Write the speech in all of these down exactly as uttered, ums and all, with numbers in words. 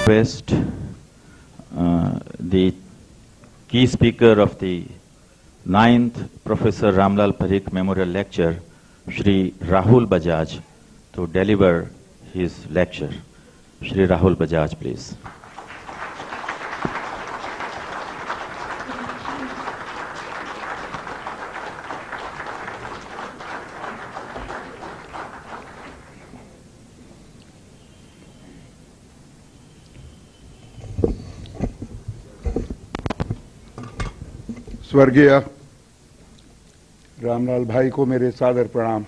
request uh, the key speaker of the ninth Professor Ramlal Parikh Memorial Lecture, Shri Rahul Bajaj, to deliver his lecture. Shri Rahul Bajaj, please. स्वर्गीय रामलाल भाई को मेरे सादर प्रणाम.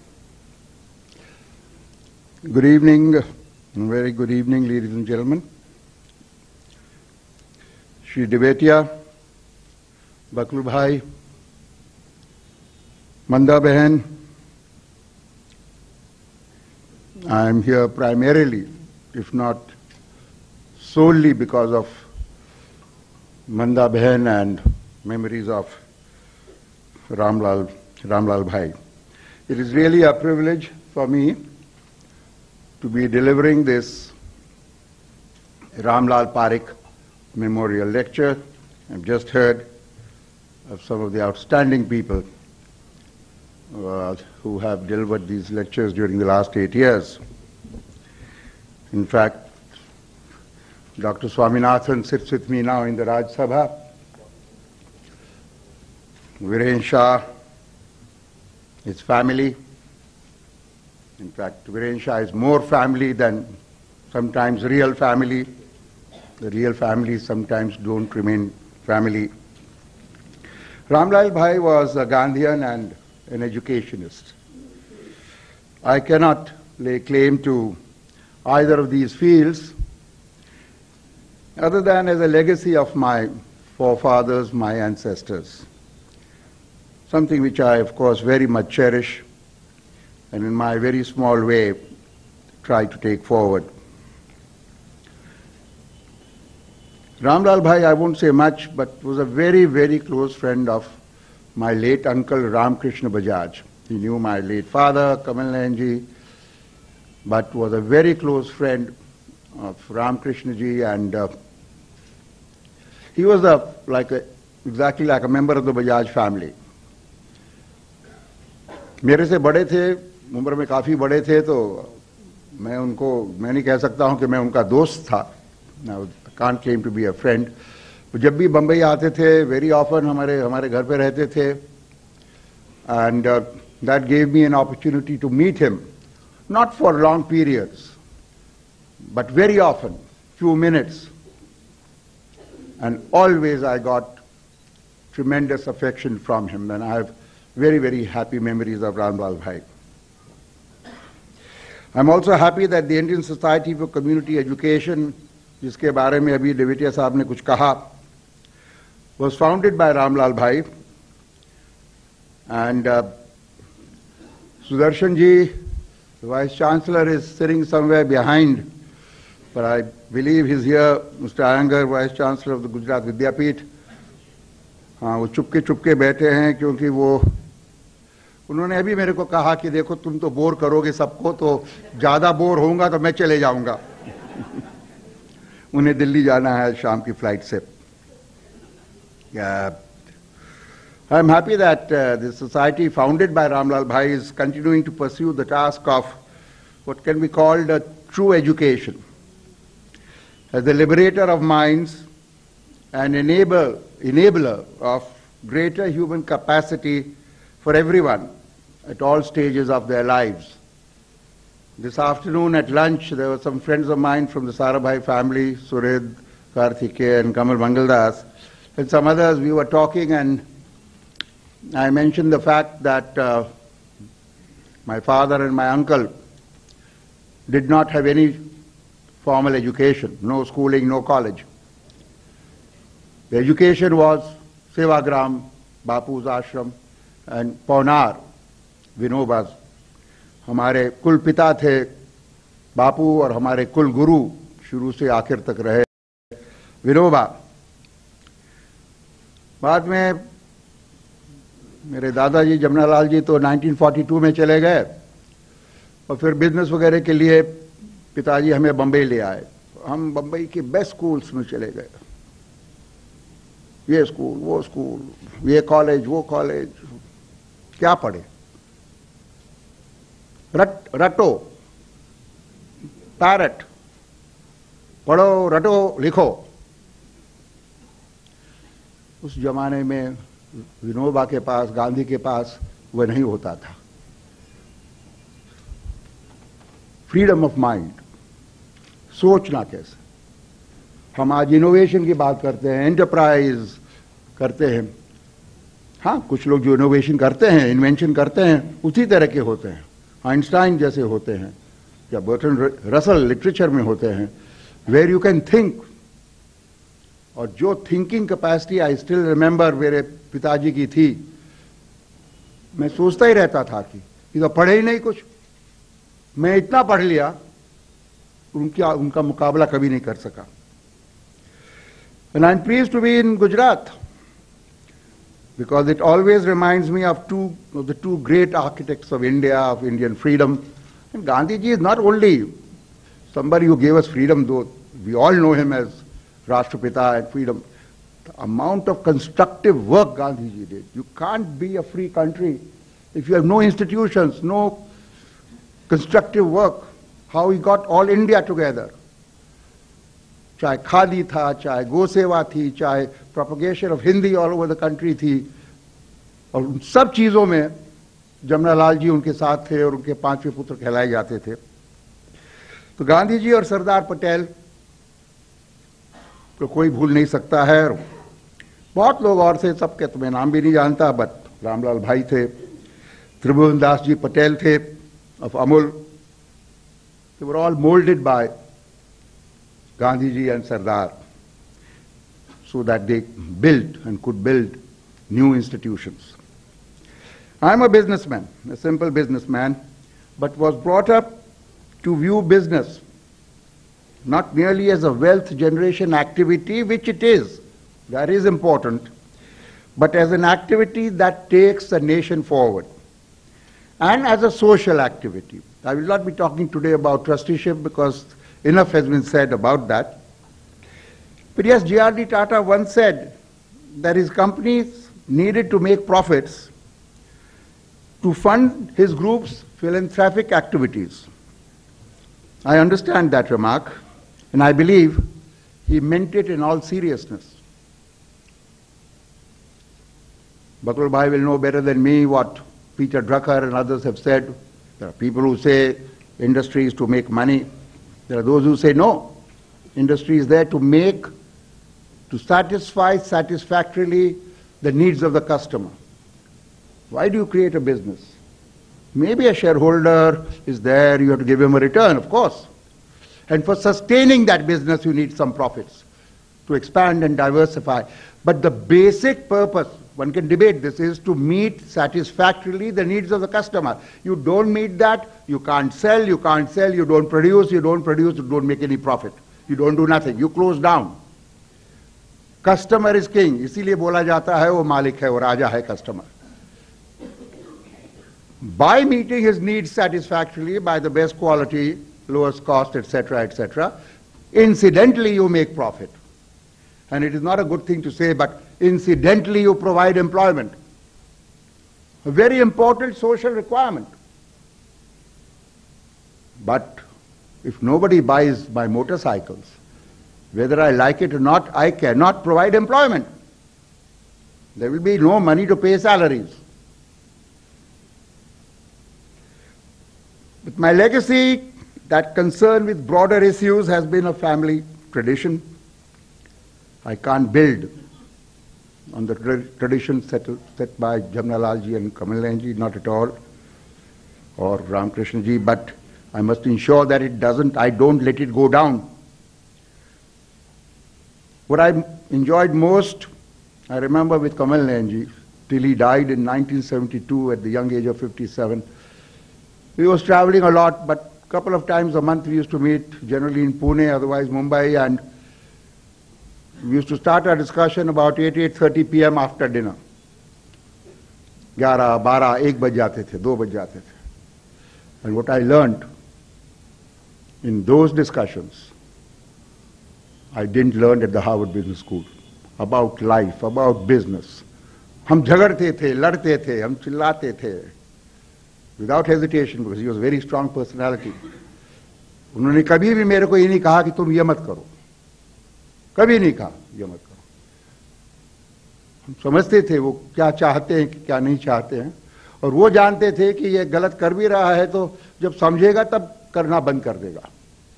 Good evening, very good evening, ladies and gentlemen. Shri Devetia, Bakul Bhai, Manda Behan, I am here primarily, if not solely because of Manda Behan and memories of Ramlal, Ramlal Bhai. It is really a privilege for me to be delivering this Ramlal Parikh Memorial Lecture. I've just heard of some of the outstanding people uh, who have delivered these lectures during the last eight years. In fact, Doctor Swaminathan sits with me now in the Raj Sabha. Viren Shah, his family. In fact, Viren Shah is more family than sometimes real family. The real families sometimes don't remain family. Ramlal Bhai was a Gandhian and an educationist. I cannot lay claim to either of these fields other than as a legacy of my forefathers, my ancestors. Something which I, of course, very much cherish and in my very small way try to take forward. Ramlal Bhai, I won't say much, but was a very, very close friend of my late uncle Ramkrishna Bajaj. He knew my late father, Kamal Nayan ji, but was a very close friend of Ramkrishna ji, and uh, he was a, like a, exactly like a member of the Bajaj family. मेरे से बड़े थे, उम्र में काफ़ी बड़े थे, तो मैं उनको मैं नहीं कह सकता हूँ कि मैं उनका दोस्त था. Now, I can't claim to be a friend. जब भी बम्बई आते थे, very often हमारे हमारे घर पे रहते थे, and uh, that gave me an opportunity to meet him, not for long periods, but very often, few minutes, and always I got tremendous affection from him, and I have very, very happy memories of Ramlal Bhai. I'm also happy that the Indian Society for Community Education, जिसके बारे में अभी देवेटिया साहब ने कुछ कहा, was founded by Ramlal Bhai, and uh, Sudarshan ji, the Vice Chancellor, is sitting somewhere behind, but I believe he's here. Mister Iyengar, Vice Chancellor of the Gujarat Vidyapith, हाँ वो चुपके चुपके बैठे हैं क्योंकि वो उन्होंने अभी मेरे को कहा कि देखो तुम तो बोर करोगे सबको, तो ज़्यादा बोर होऊंगा तो मैं चले जाऊंगा. उन्हें दिल्ली जाना है शाम की फ्लाइट से. I am happy that this society founded by Ramlal bhai is continuing to pursue the task of what can be called a true education as the liberator of minds and enable, enabler of greater human capacity for everyone at all stages of their lives. This afternoon at lunch, there were some friends of mine from the Sarabhai family, Sured, Karthikeya and Kamal Mangaldas, and some others. We were talking, and I mentioned the fact that uh, my father and my uncle did not have any formal education, no schooling, no college. The education was Sevagram, Bapu's ashram, and Paunar, Vinoba's. हमारे कुल पिता थे बापू और हमारे कुल गुरु शुरू से आखिर तक रहे विनोबा. बाद में मेरे दादाजी जमनालाल जी तो नाइनटीन फोर्टी टू में चले गए और फिर बिजनेस वगैरह के लिए पिताजी हमें बम्बई ले आए हम बंबई के बेस्ट स्कूल्स में चले गए, ये स्कूल वो स्कूल, ये कॉलेज वो कॉलेज, क्या पढ़े? रट रटो, पैरट, पढ़ो रटो लिखो। उस जमाने में विनोबा के पास, गांधी के पास वह नहीं होता था। फ्रीडम ऑफ माइंड, सोचना कैसे। हम आज इनोवेशन की बात करते हैं, एंटरप्राइज करते हैं। हाँ, कुछ लोग जो इनोवेशन करते हैं, इन्वेंशन करते हैं, उसी तरह के होते हैं, आइंस्टाइन जैसे होते हैं, या बर्टन रसल लिटरेचर में होते हैं, वेयर यू कैन थिंक। और जो thinking capacity I still remember मेरे पिताजी की थी, मैं सोचता ही रहता था कि ये तो पढ़े ही नहीं कुछ, मैं इतना पढ़ लिया, उनका उनका मुकाबला कभी नहीं कर सका। And I'm pleased to be in Gujarat because it always reminds me of two of the two great architects of India, of Indian freedom. And Gandhiji is not only somebody who gave us freedom, though we all know him as Rashtrapita and freedom. The amount of constructive work Gandhiji did. You can't be a free country if you have no institutions, no constructive work. How he got all India together. चाहे खादी था, चाहे गो सेवा थी, चाहे propagation of Hindi all over the country थी, और उन सब चीजों में जमनालाल जी उनके साथ थे और उनके पांचवें पुत्र कहलाए जाते थे। तो गांधी जी और सरदार पटेल तो कोई भूल नहीं सकता है। बहुत लोग और थे, सबके तो मैं नाम भी नहीं जानता, बट रामलाल भाई थे, त्रिभुवन दास जी पटेल थे of Amul. They were all molded by Gandhiji and Sardar so that they built and could build new institutions. I'm a businessman, a simple businessman, but was brought up to view business not merely as a wealth generation activity, which it is, that is important, but as an activity that takes the nation forward, and as a social activity. I will not be talking today about trusteeship because enough has been said about that. But yes, J R D Tata once said that his companies needed to make profits to fund his group's philanthropic activities. I understand that remark, and I believe he meant it in all seriousness. Bakul Bhai will know better than me what Peter Drucker and others have said. There are people who say industry is to make money. There are those who say no, industry is there to make, to satisfy satisfactorily the needs of the customer. Why do you create a business? Maybe a shareholder is there, you have to give him a return, of course. And for sustaining that business, you need some profits to expand and diversify. But the basic purpose, one can debate this, is to meet satisfactorily the needs of the customer. You don't meet that, you can't sell, you can't sell, you don't produce, you don't produce, you don't make any profit. You don't do nothing, you close down. Customer is king, इसीलिए बोला जाता है वो मालिक है, वो राजा है customer. By meeting his needs satisfactorily, by the best quality, lowest cost, et cetera, et cetera, incidentally you make profit. And it is not a good thing to say, but incidentally you provide employment. A very important social requirement. But if nobody buys my motorcycles, whether I like it or not, I cannot provide employment. There will be no money to pay salaries. But my legacy, that concern with broader issues, has been a family tradition. I can't build on the tra tradition set, set by Jamnalal ji and Kamal ji, not at all, or Ramakrishna ji, but I must ensure that it doesn't, I don't let it go down. What I enjoyed most, I remember with Kamal ji, till he died in nineteen seventy-two at the young age of fifty-seven. He was traveling a lot, but a couple of times a month we used to meet, generally in Pune, otherwise Mumbai, and we used to start our discussion about eight, eight thirty p m after dinner. eleven, twelve, one baj jate the, two baj jate the. And what I learned in those discussions I didn't learn at the Harvard Business School about life, about business. हम झगड़ते थे, लड़ते थे, हम चिल्लाते थे, without hesitation, because he was a very strong personality. उन्होंने कभी भी मेरे को ये नहीं कहा कि तुम ये मत करो, कभी नहीं कहा ये मत करो. हम समझते थे वो क्या चाहते हैं कि क्या नहीं चाहते हैं, और वो जानते थे कि ये गलत कर भी रहा है तो जब समझेगा तब करना बंद कर देगा.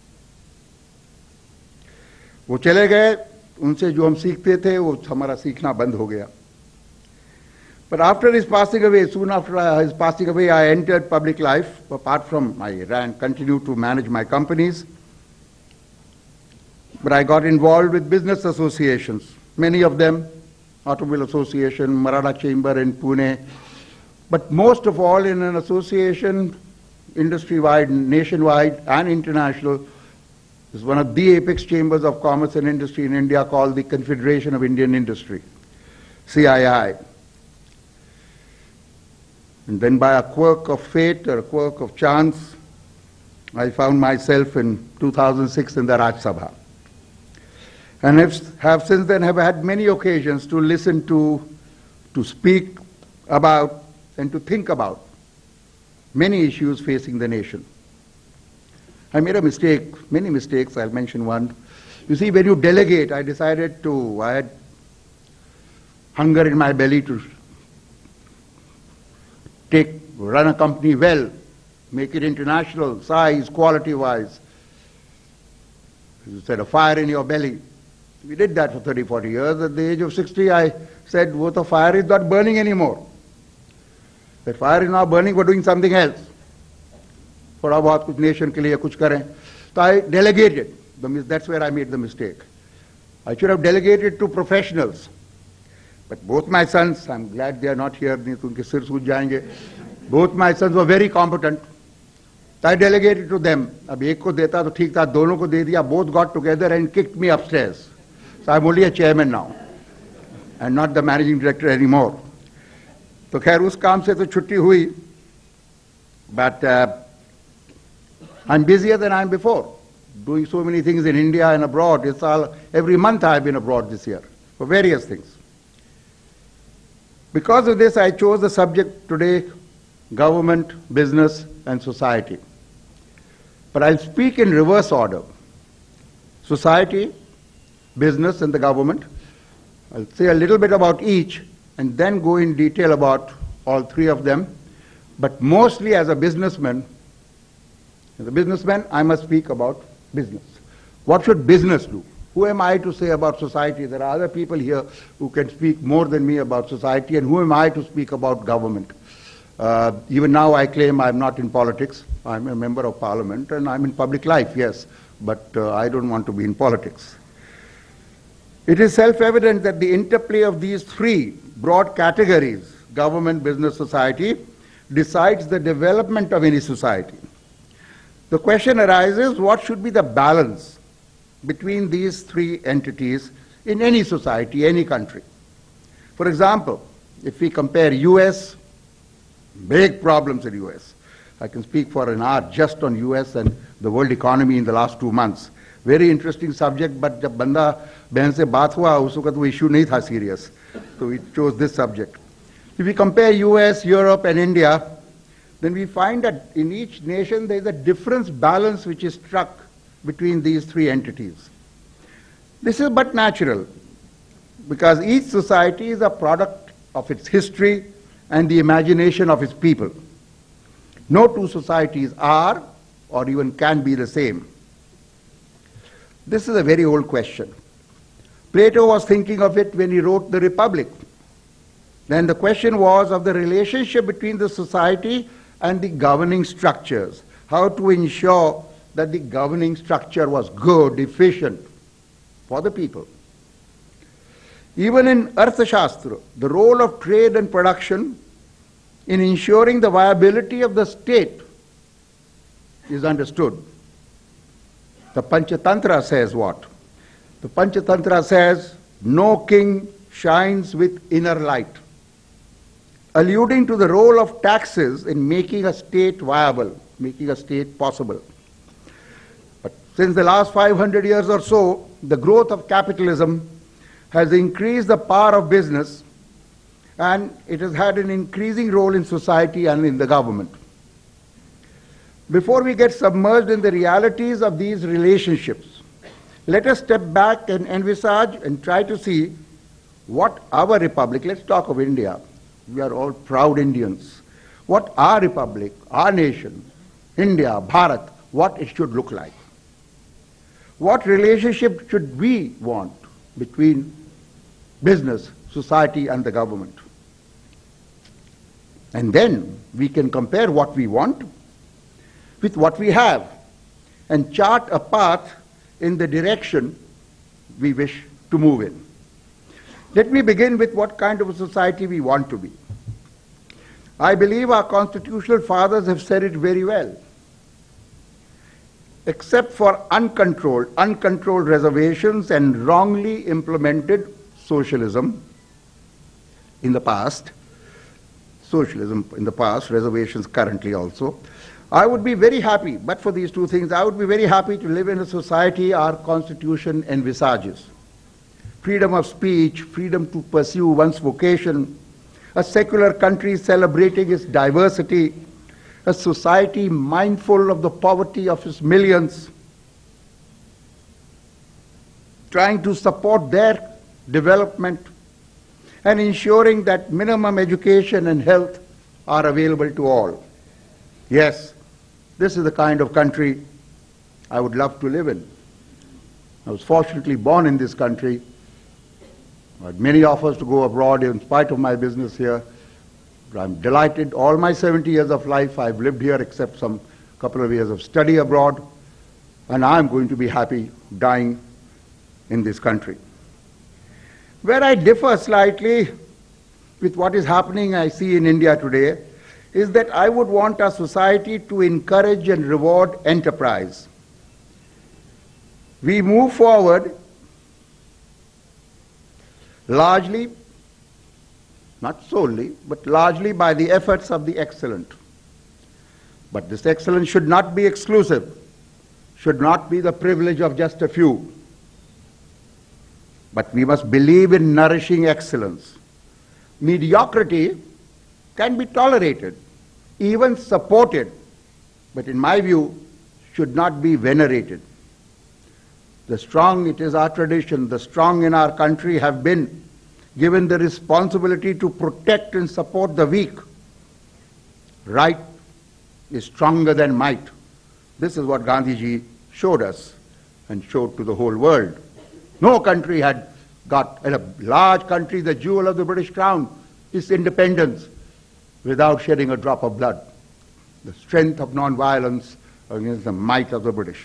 वो चले गए, उनसे जो हम सीखते थे वो हमारा सीखना बंद हो गया. But after his passing away, soon after his passing away, I entered public life. Apart from I ran, continued to manage my companies. But I got involved with business associations, many of them, Automobile Association, Maratha Chamber in Pune, but most of all in an association, industry-wide, nationwide and international. Is one of the apex chambers of commerce and industry in India called the Confederation of Indian Industry, C I I. And then by a quirk of fate or a quirk of chance, I found myself in two thousand six in the Raj Sabha. And have, have since then have had many occasions to listen to, to speak about and to think about many issues facing the nation. I made a mistake, many mistakes, I'll mention one. You see, when you delegate, I decided to, I had hunger in my belly to take, run a company well, make it international, size, quality-wise. You said, a fire in your belly. We did that for thirty, forty years. At the age of sixty, I said, well, the fire is not burning anymore. That fire is now burning, we're doing something else. थोड़ा बहुत कुछ nation के लिए कुछ करें. So I delegated. That's where I made the mistake. I should have delegated to professionals. But both my sons, I'm glad they are not here, नहीं तो उनके सिर सूझ जाएंगे. Both my sons were very competent. So I delegated to them. अब एक को देता तो ठीक था, दोनों को दे दिया. Both got together and kicked me upstairs. So I'm only a chairman now and not the managing director anymore. तो खैर उस काम से तो छुट्टी हुई. But uh, I'm busier than I am before, doing so many things in India and abroad. It's all, every month I've been abroad this year for various things. Because of this, I chose the subject today, government, business, and society. But I'll speak in reverse order. Society, business, and the government. I'll say a little bit about each and then go in detail about all three of them. But mostly as a businessman, as a businessman, I must speak about business. What should business do? Who am I to say about society? There are other people here who can speak more than me about society, and who am I to speak about government? Uh, even now I claim I'm not in politics. I'm a member of parliament and I'm in public life, yes, but uh, I don't want to be in politics. It is self-evident that the interplay of these three broad categories, government, business, society, decides the development of any society. The question arises, what should be the balance between these three entities in any society, any country? For example, if we compare U S, big problems in U S. I can speak for an hour just on U S and the world economy in the last two months. Very interesting subject, but जब बंदा बहन से बात हुआ उस वक्त वो issue नहीं था serious, so we chose this subject. If we compare U S, Europe and India, then we find that in each nation there is a difference balance which is struck between these three entities. This is but natural, because each society is a product of its history and the imagination of its people. No two societies are or even can be the same. This is a very old question. Plato was thinking of it when he wrote the Republic. Then the question was of the relationship between the society and the governing structures, how to ensure that the governing structure was good, efficient for the people. Even in Arthashastra, the role of trade and production in ensuring the viability of the state is understood. The Panchatantra says what? The Panchatantra says, no king shines with inner light, alluding to the role of taxes in making a state viable, making a state possible. But since the last five hundred years or so, the growth of capitalism has increased the power of business, and it has had an increasing role in society and in the government. Before we get submerged in the realities of these relationships, let us step back and envisage and try to see what our republic, let's talk of India, we are all proud Indians, what our republic, our nation, India, Bharat, what it should look like. What relationship should we want between business, society, and the government? And then we can compare what we want with what we have and chart a path in the direction we wish to move in. Let me begin with what kind of a society we want to be. I believe our constitutional fathers have said it very well. Except for uncontrolled, uncontrolled reservations and wrongly implemented socialism in the past, socialism in the past, reservations currently also, I would be very happy, but for these two things, I would be very happy to live in a society our constitution envisages. Freedom of speech, freedom to pursue one's vocation, a secular country celebrating its diversity, a society mindful of the poverty of its millions, trying to support their development and ensuring that minimum education and health are available to all. Yes, this is the kind of country I would love to live in. I was fortunately born in this country. I had many offers to go abroad in spite of my business here. I'm delighted. All my seventy years of life I've lived here except some couple of years of study abroad, and I'm going to be happy dying in this country. Where I differ slightly with what is happening I see in India today is that I would want our society to encourage and reward enterprise. We move forward largely, not solely, but largely by the efforts of the excellent. But this excellence should not be exclusive, should not be the privilege of just a few. But we must believe in nourishing excellence. Mediocrity can be tolerated, even supported, but in my view, should not be venerated. The strong, it is our tradition, the strong in our country have been given the responsibility to protect and support the weak. Right is stronger than might. This is what Gandhiji showed us and showed to the whole world. No country had got, in a large country, the jewel of the British Crown, its independence, without shedding a drop of blood. The strength of non-violence against the might of the British.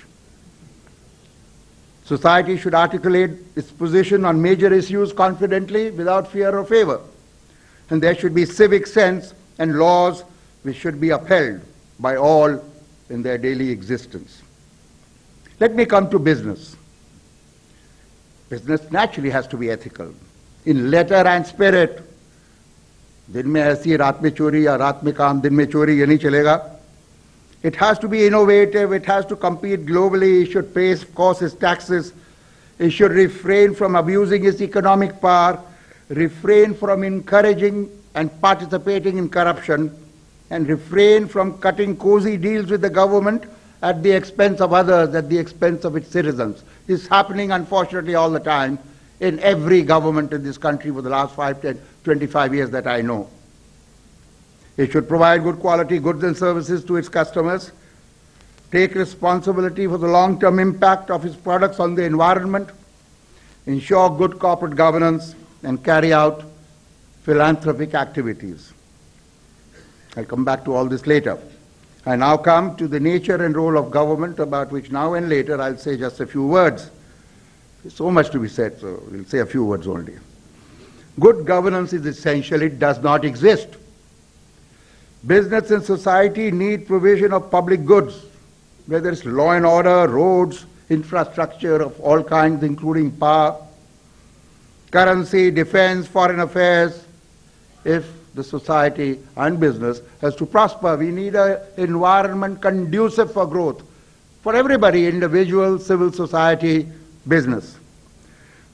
Society should articulate its position on major issues confidently without fear or favor. And there should be civic sense and laws which should be upheld by all in their daily existence. Let me come to business. Business naturally has to be ethical, in letter and spirit. दिन में ऐसी रात में चोरी या रात में काम दिन में चोरी ये नहीं चलेगा. It has to be innovative, it has to compete globally, it should pay, of course, its taxes, it should refrain from abusing its economic power, refrain from encouraging and participating in corruption, and refrain from cutting cozy deals with the government at the expense of others, at the expense of its citizens. This is happening, unfortunately, all the time in every government in this country for the last five, ten, twenty-five years that I know. It should provide good quality goods and services to its customers, take responsibility for the long-term impact of its products on the environment, ensure good corporate governance, and carry out philanthropic activities. I'll come back to all this later. I now come to the nature and role of government, about which now and later I'll say just a few words. There's so much to be said, so we'll say a few words only. Good governance is essential. It does not exist. Business and society need provision of public goods, whether it's law and order, roads, infrastructure of all kinds, including power, currency, defense, foreign affairs. If the society and business has to prosper, we need an environment conducive for growth, for everybody, individual, civil society, business.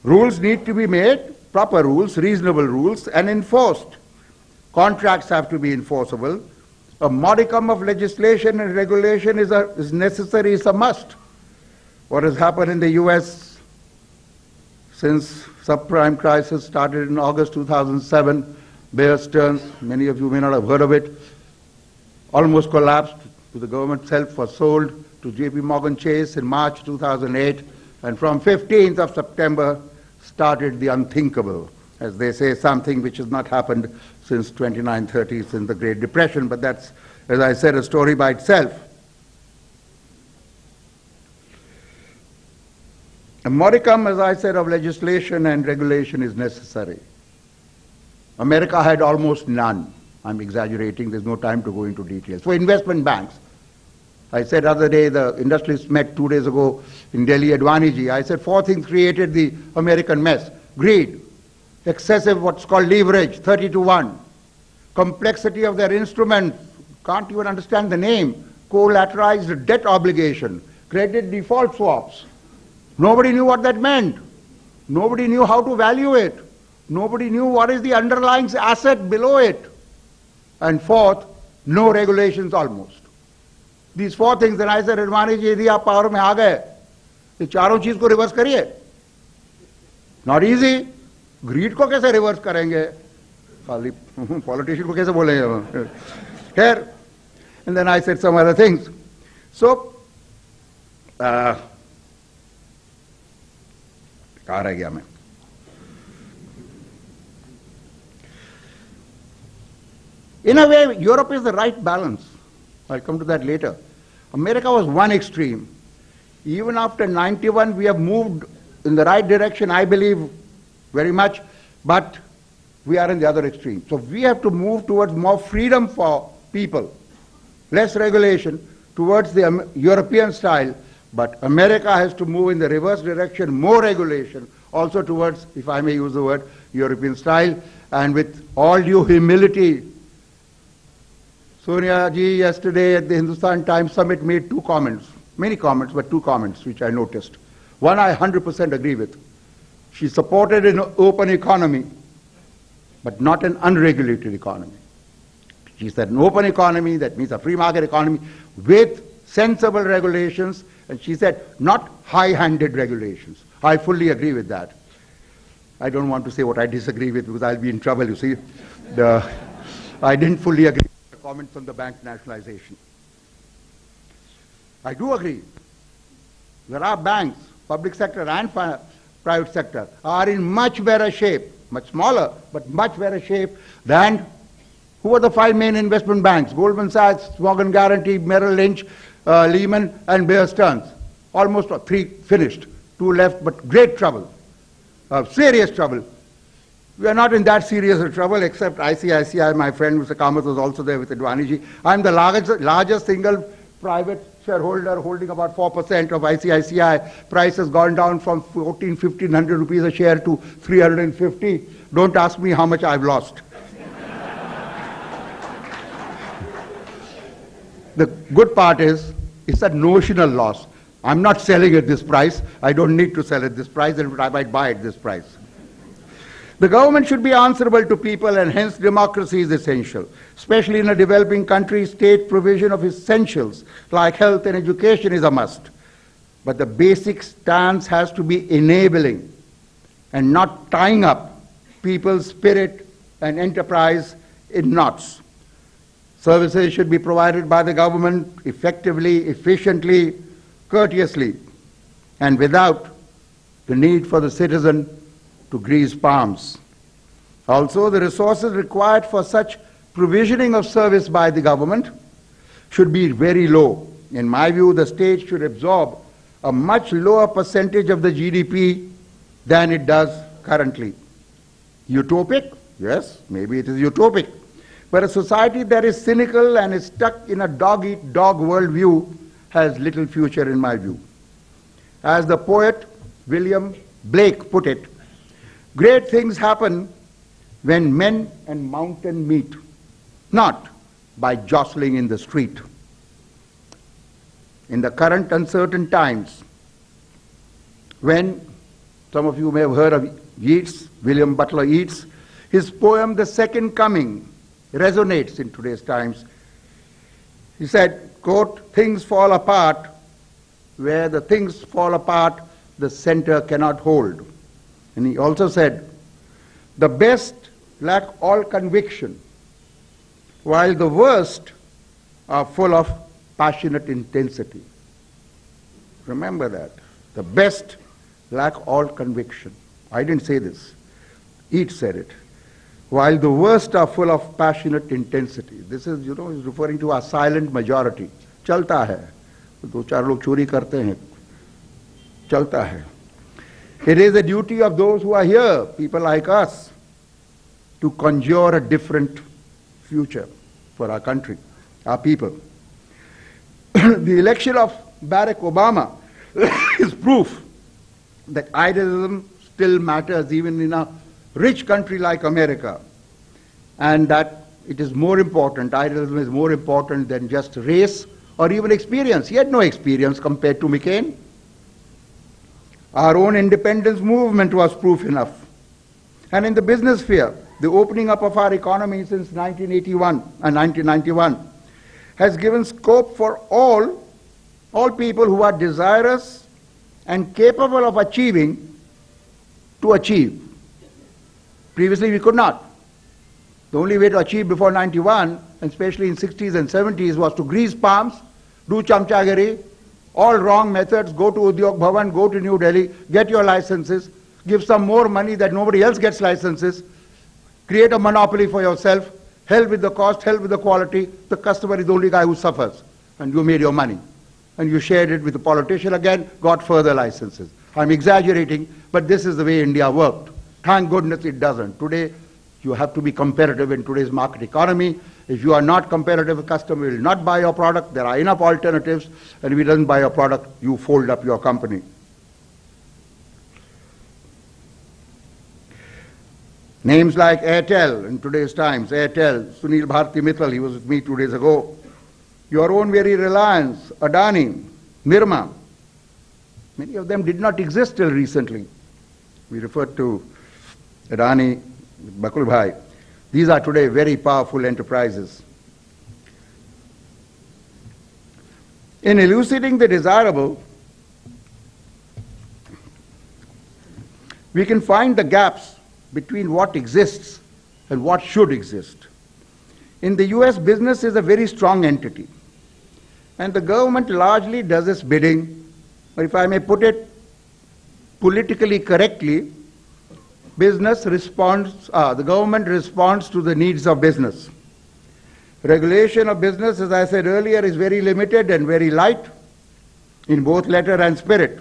Rules need to be made, proper rules, reasonable rules, and enforced. Contracts have to be enforceable. A modicum of legislation and regulation is, a, is necessary, is a must. What has happened in the U S since subprime crisis started in August two thousand seven, Bear Stearns, many of you may not have heard of it, almost collapsed. To the government itself was sold to J P Morgan Chase in March two thousand eight, and from fifteenth of September started the unthinkable. As they say, something which has not happened since twenty-nine thirty, since the Great Depression, but that's, as I said, a story by itself. A modicum, as I said, of legislation and regulation is necessary. America had almost none. I'm exaggerating, there's no time to go into details. For investment banks, I said other day, the industrialists met two days ago in Delhi at Advaniji. I said four things created the American mess. Greed, excessive what's called leverage, thirty to one. Complexity of their instruments, can't even understand the name. Collateralized debt obligation, credit default swaps. Nobody knew what that meant. Nobody knew how to value it. Nobody knew what is the underlying asset below it. And fourth, no regulations almost. These four things, and I said, Advani ji, यदि आप power में आ गए, ये चारों चीज को reverse करिए. Not easy. Greed को कैसे reverse करेंगे? खाली politician को कैसे बोलेंगे? Here, and then I said some other things. So, uh, कहाँ रह गया मैं? In a way, Europe is the right balance. I'll come to that later. America was one extreme. Even after ninety-one, we have moved in the right direction, I believe, very much, but we are in the other extreme. So we have to move towards more freedom for people, less regulation, towards the European style, but America has to move in the reverse direction, more regulation, also towards, if I may use the word, European style, and with all due humility, Sonia ji yesterday at the Hindustan Times Summit made two comments, many comments, but two comments which I noticed. One I one hundred percent agree with. She supported an open economy, but not an unregulated economy. She said an open economy, that means a free market economy, with sensible regulations, and she said not high-handed regulations. I fully agree with that. I don't want to say what I disagree with because I'll be in trouble, you see. The, I didn't fully agree. Comments on the bank nationalization. I do agree. There are banks, public sector and private sector, are in much better shape, much smaller, but much better shape than who are the five main investment banks? Goldman Sachs, Morgan Guaranty, Merrill Lynch, uh, Lehman, and Bear Stearns. Almost three finished, two left, but great trouble, uh, serious trouble. We are not in that serious a trouble, except I C I C I, my friend Mister Kamath was also there with Advani ji. I am the largest, largest single private shareholder holding about four percent of I C I C I. Price has gone down from fourteen, fifteen hundred rupees a share to three hundred fifty. Don't ask me how much I've lost. The good part is, it's a notional loss. I'm not selling at this price. I don't need to sell at this price, and I might buy at this price. The government should be answerable to people, and hence democracy is essential. Especially in a developing country, state provision of essentials like health and education is a must. But the basic stance has to be enabling and not tying up people's spirit and enterprise in knots. Services should be provided by the government effectively, efficiently, courteously, and without the need for the citizen to grease palms. Also, the resources required for such provisioning of service by the government should be very low. In my view, the state should absorb a much lower percentage of the G D P than it does currently. Utopic? Yes, maybe it is utopic. But a society that is cynical and is stuck in a dog-eat-dog worldview has little future, in my view. As the poet William Blake put it, great things happen when men and mountain meet, not by jostling in the street. In the current uncertain times, when Some of you may have heard of Yeats, William Butler Yeats. His poem, The Second Coming, resonates in today's times. He said, quote, "Things fall apart where the things fall apart, the center cannot hold." And he also said, "The best lack all conviction, while the worst are full of passionate intensity." Remember that. The best lack all conviction. I didn't say this. Yeats said it. While the worst are full of passionate intensity. This is, you know, is referring to our silent majority. चलता है. दो चार लोग चोरी करते हैं. चलता है. It is the duty of those who are here, people like us, to conjure a different future for our country, our people. The election of Barack Obama is proof that idealism still matters even in a rich country like America, and that it is more important, idealism is more important than just race or even experience. He had no experience compared to McCain. Our own independence movement was proof enough. And in the business sphere, the opening up of our economy since nineteen eighty-one and nineteen ninety-one has given scope for all, all people who are desirous and capable of achieving to achieve. Previously we could not. The only way to achieve before ninety-one, and especially in sixties and seventies, was to grease palms, do chamchagiri, all wrong methods, go to Udyog Bhavan, go to New Delhi, get your licenses, give some more money that nobody else gets licenses, create a monopoly for yourself, hell with the cost, hell with the quality, the customer is the only guy who suffers, and you made your money. And you shared it with the politician again, got further licenses. I'm exaggerating, but this is the way India worked. Thank goodness it doesn't. Today, you have to be competitive in today's market economy. If you are not competitive, a customer will not buy your product. There are enough alternatives, and if he doesn't buy your product, you fold up your company. Names like Airtel in today's times, Airtel, Sunil Bharti Mittal, he was with me two days ago. Your own very Reliance, Adani, Nirma, many of them did not exist till recently. We referred to Adani, Bakul Bhai. These are today very powerful enterprises. In elucidating the desirable, we can find the gaps between what exists and what should exist. In the U S, business is a very strong entity, and the government largely does its bidding, or if I may put it politically correctly, business responds, uh, the government responds to the needs of business. Regulation of business, as I said earlier, is very limited and very light in both letter and spirit.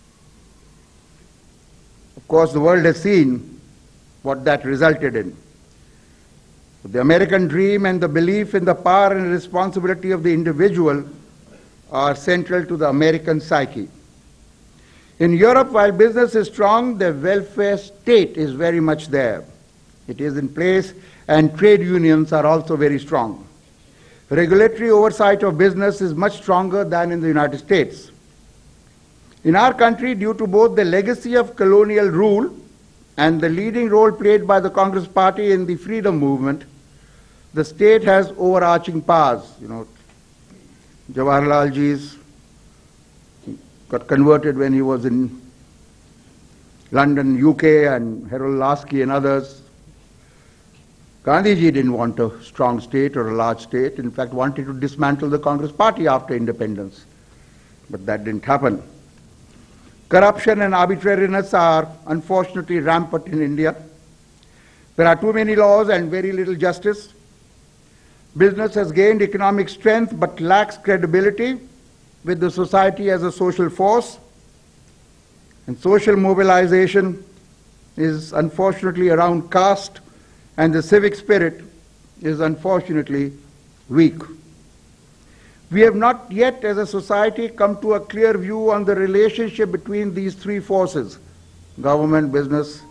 Of course, the world has seen what that resulted in. The American dream and the belief in the power and responsibility of the individual are central to the American psyche. In Europe, while business is strong, the welfare state is very much there. It is in place, and trade unions are also very strong. Regulatory oversight of business is much stronger than in the United States. In our country, due to both the legacy of colonial rule and the leading role played by the Congress Party in the freedom movement, the state has overarching powers. You know, Jawaharlal ji's got converted when he was in London, U K, and Harold Lasky and others. Gandhiji didn't want a strong state or a large state, in fact wanted to dismantle the Congress Party after independence, but that didn't happen. Corruption and arbitrariness are unfortunately rampant in India. There are too many laws and very little justice. Business has gained economic strength but lacks credibility with the society as a social force, and social mobilization is unfortunately around caste, and the civic spirit is unfortunately weak. We have not yet as a society come to a clear view on the relationship between these three forces, government, business.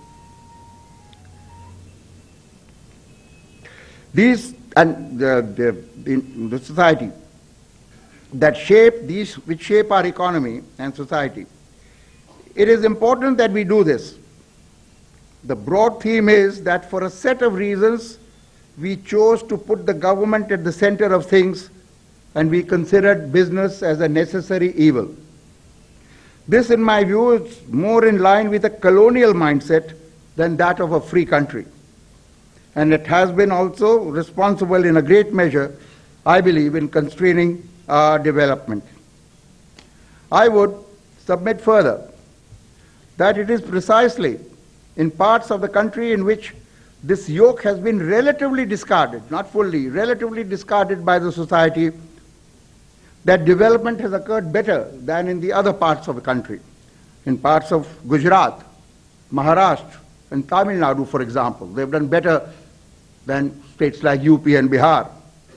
These and the, the, the society that shape these, which shape our economy and society. It is important that we do this. The broad theme is that for a set of reasons, we chose to put the government at the center of things, and we considered business as a necessary evil. This, in my view, is more in line with a colonial mindset than that of a free country. And it has been also responsible in a great measure, I believe, in constraining our development. I would submit further that it is precisely in parts of the country in which this yoke has been relatively discarded, not fully, relatively discarded by the society, that development has occurred better than in the other parts of the country. In parts of Gujarat, Maharashtra, and Tamil Nadu, for example, they've done better than states like U P and Bihar.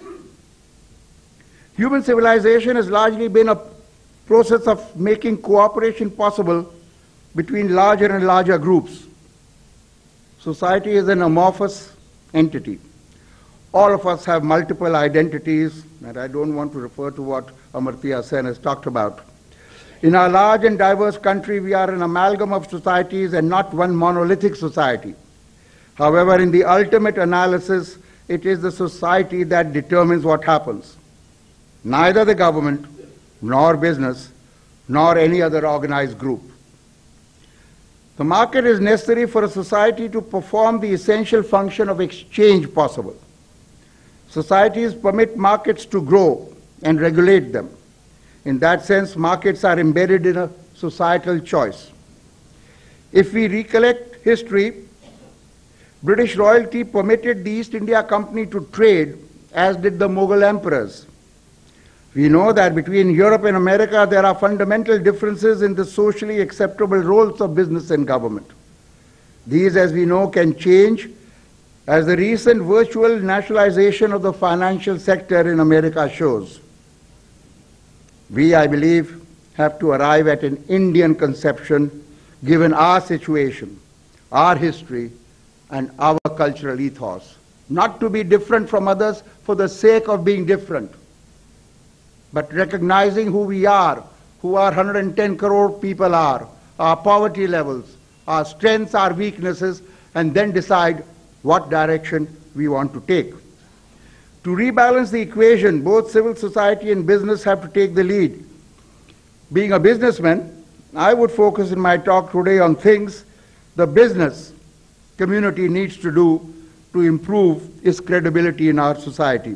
Human civilization has largely been a process of making cooperation possible between larger and larger groups. Society is an amorphous entity. All of us have multiple identities, and I don't want to refer to what Amartya Sen has talked about. In our large and diverse country, we are an amalgam of societies and not one monolithic society. However, in the ultimate analysis, it is the society that determines what happens. Neither the government, nor business, nor any other organized group. The market is necessary for a society to perform the essential function of exchange possible. Societies permit markets to grow and regulate them. In that sense, markets are embedded in a societal choice. If we recollect history, British royalty permitted the East India Company to trade, as did the Mughal emperors. We know that between Europe and America there are fundamental differences in the socially acceptable roles of business and government. These, as we know, can change as the recent virtual nationalization of the financial sector in America shows. We, I believe, have to arrive at an Indian conception given our situation, our history, and our cultural ethos. Not to be different from others for the sake of being different, but recognizing who we are, who our one hundred ten crore people are, our poverty levels, our strengths, our weaknesses, and then decide what direction we want to take. To rebalance the equation, both civil society and business have to take the lead. Being a businessman, I would focus in my talk today on things the business community needs to do to improve its credibility in our society.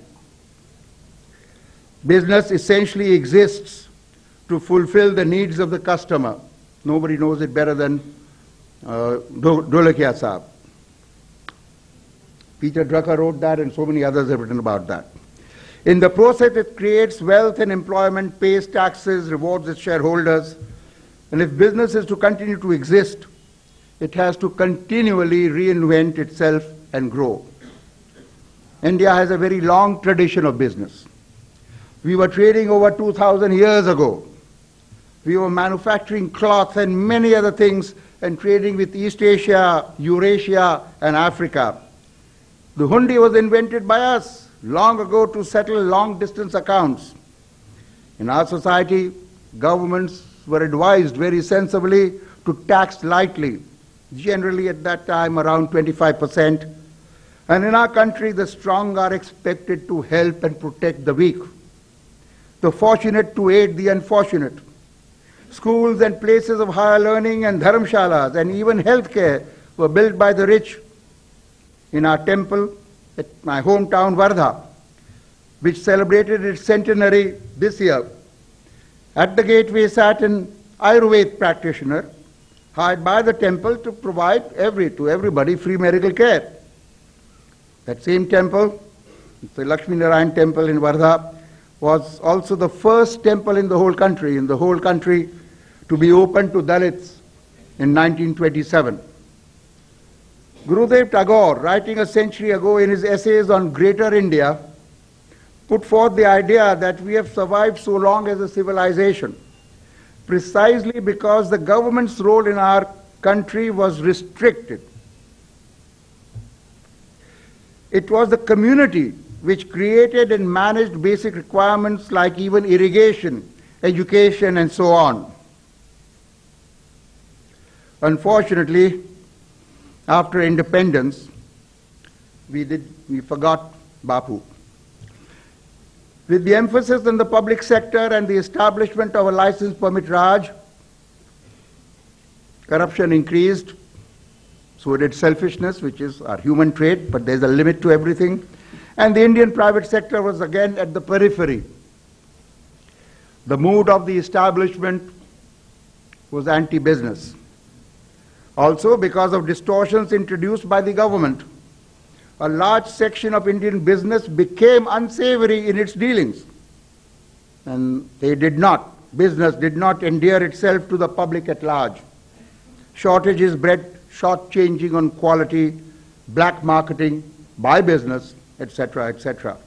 Business essentially exists to fulfill the needs of the customer. Nobody knows it better than uh, Dholakia Saab. Peter Drucker wrote that, and so many others have written about that. In the process, it creates wealth and employment, pays taxes, rewards its shareholders. And if business is to continue to exist, it has to continually reinvent itself and grow. India has a very long tradition of business. We were trading over two thousand years ago. We were manufacturing cloth and many other things and trading with East Asia, Eurasia, and Africa. The hundi was invented by us long ago to settle long-distance accounts. In our society, governments were advised very sensibly to tax lightly, generally at that time around twenty-five percent. And in our country, the strong are expected to help and protect the weak, the fortunate to aid the unfortunate. Schools and places of higher learning and dharamshalas and even healthcare were built by the rich. In our temple at my hometown Wardha, which celebrated its centenary this year, at the gateway sat an Ayurveda practitioner hired by the temple to provide every, to everybody free medical care. That same temple, the Lakshmi Narayan temple in Wardha, was also the first temple in the whole country, in the whole country, to be opened to Dalits in nineteen twenty-seven. Gurudev Tagore, writing a century ago in his essays on Greater India, put forth the idea that we have survived so long as a civilization precisely because the government's role in our country was restricted. It was the community which created and managed basic requirements like even irrigation, education, and so on. Unfortunately, after independence, we, did, we forgot Bapu. With the emphasis on the public sector and the establishment of a license permit Raj, corruption increased, so did selfishness, which is our human trait, but there's a limit to everything. And the Indian private sector was again at the periphery. The mood of the establishment was anti-business. Also, because of distortions introduced by the government, a large section of Indian business became unsavory in its dealings. And they did not, business did not endear itself to the public at large. Shortages bred short-changing on quality, black marketing by business, et cetera, et cetera.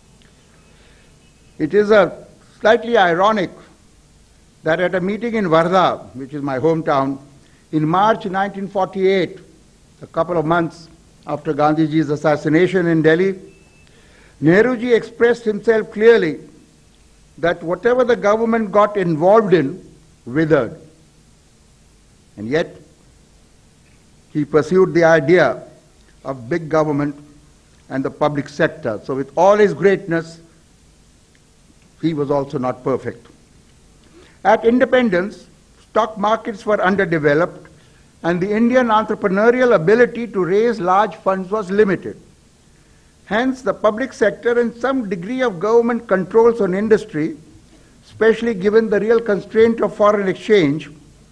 It is a slightly ironic that at a meeting in Wardha, which is my hometown, in March nineteen forty-eight, a couple of months after Gandhiji's assassination in Delhi, Nehruji expressed himself clearly that whatever the government got involved in withered. And yet, he pursued the idea of big government and the public sector. So with all his greatness, he was also not perfect. At independence, stock markets were underdeveloped, and the Indian entrepreneurial ability to raise large funds was limited. Hence, the public sector and some degree of government controls on industry, especially given the real constraint of foreign exchange,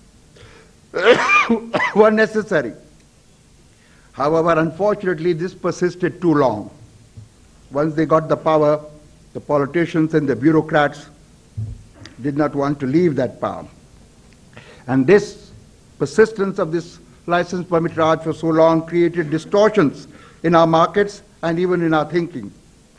were necessary. However, unfortunately, this persisted too long. Once they got the power, the politicians and the bureaucrats did not want to leave that power. And this persistence of this license permit Raj for so long created distortions in our markets and even in our thinking.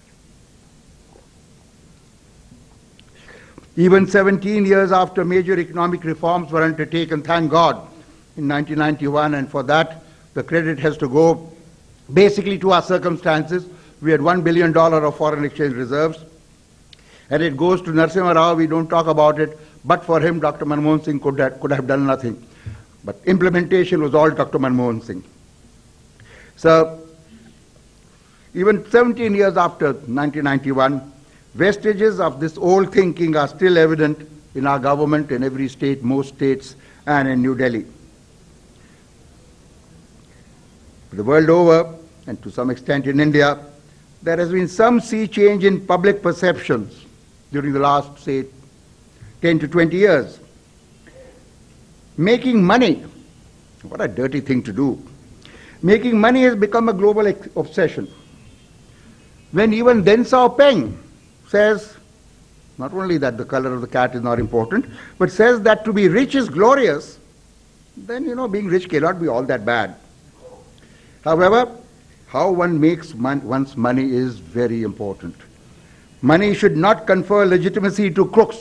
Even seventeen years after major economic reforms were undertaken, thank God, in nineteen ninety-one, and for that the credit has to go basically to our circumstances. We had one billion dollars of foreign exchange reserves, and it goes to Narasimha Rao. We don't talk about it, but for him, Doctor Manmohan Singh could have, could have done nothing. But implementation was all Doctor Manmohan Singh. So, even seventeen years after nineteen ninety-one, vestiges of this old thinking are still evident in our government, in every state, most states, and in New Delhi. The world over, and to some extent in India, there has been some sea change in public perceptions during the last, say, ten to twenty years. Making money, what a dirty thing to do. Making money has become a global obsession. When even Deng Xiaoping says, not only that the color of the cat is not important, but says that to be rich is glorious, then, you know, being rich cannot be all that bad. However, how one makes mon- one's money is very important. Money should not confer legitimacy to crooks.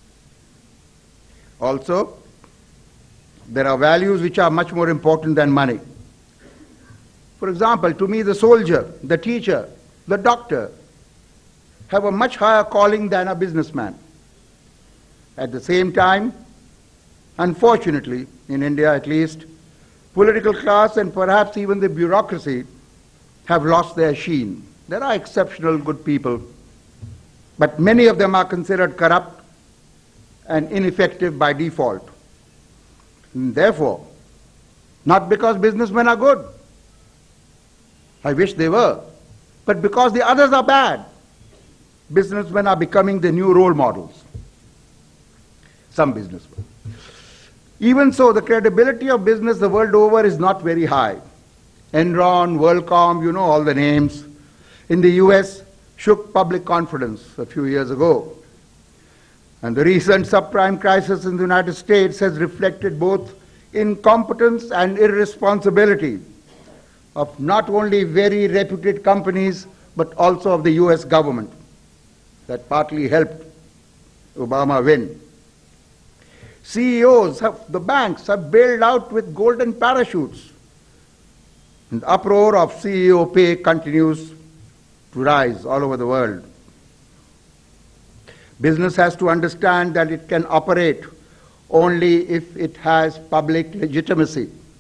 Also, there are values which are much more important than money. For example, to me, the soldier, the teacher, the doctor have a much higher calling than a businessman. At the same time, unfortunately, in India at least, political class and perhaps even the bureaucracy have lost their sheen. There are exceptional good people, but many of them are considered corrupt and ineffective by default. And therefore, not because businessmen are good, I wish they were, but because the others are bad, businessmen are becoming the new role models. Some businessmen. Even so, the credibility of business the world over is not very high. Enron, WorldCom, you know all the names, in the U S shook public confidence a few years ago. And the recent subprime crisis in the United States has reflected both incompetence and irresponsibility of not only very reputed companies, but also of the U S government that partly helped Obama win. C E Os of the banks have bailed out with golden parachutes. And the uproar of C E O pay continues to rise all over the world. Business has to understand that it can operate only if it has public legitimacy.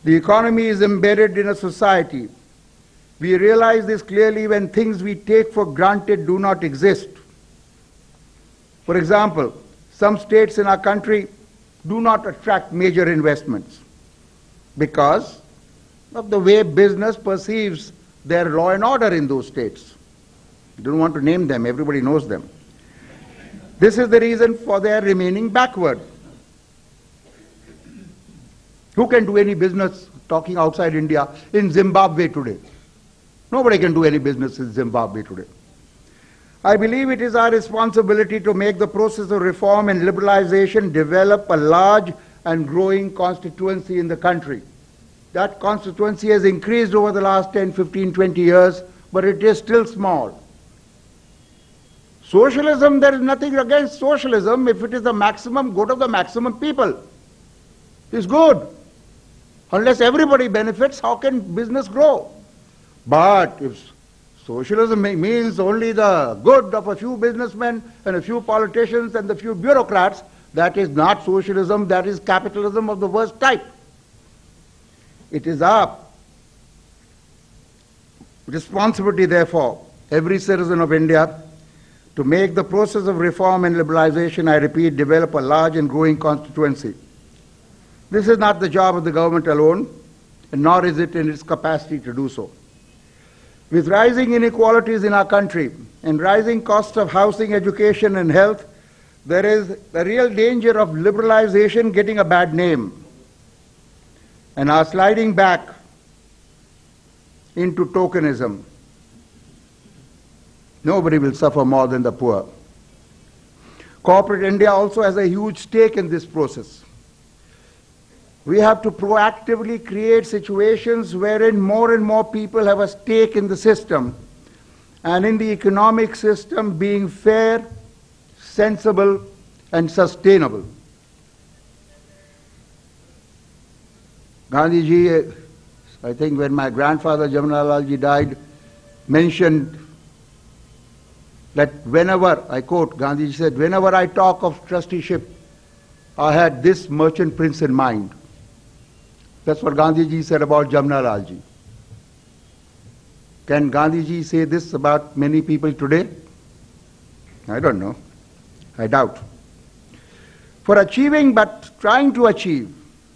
The economy is embedded in a society. We realize this clearly when things we take for granted do not exist. For example, some states in our country do not attract major investments because of the way business perceives their law and order in those states. I don't want to name them, everybody knows them. This is the reason for their remaining backward. Who can do any business, talking outside India, in Zimbabwe today? Nobody can do any business in Zimbabwe today. I believe it is our responsibility to make the process of reform and liberalization develop a large and growing constituency in the country. That constituency has increased over the last ten, fifteen, twenty years, but it is still small. Socialism, there is nothing against socialism if it is the maximum good of the maximum people. It's good. Unless everybody benefits, how can business grow? But if socialism means only the good of a few businessmen and a few politicians and a few bureaucrats, that is not socialism, that is capitalism of the worst type. It is our responsibility, therefore, every citizen of India, to make the process of reform and liberalization, I repeat, develop a large and growing constituency. This is not the job of the government alone, and nor is it in its capacity to do so. With rising inequalities in our country and rising costs of housing, education, and health, there is a real danger of liberalization getting a bad name and our sliding back into tokenism. Nobody will suffer more than the poor. Corporate India also has a huge stake in this process. We have to proactively create situations wherein more and more people have a stake in the system and in the economic system being fair, sensible, and sustainable. Gandhiji, I think when my grandfather Jamnalal ji died, mentioned that whenever, I quote, Gandhiji said, whenever I talk of trusteeship, I had this merchant prince in mind. That's what Gandhiji said about Jamnalal ji. Can Gandhiji say this about many people today? I don't know. I doubt. For achieving, but trying to achieve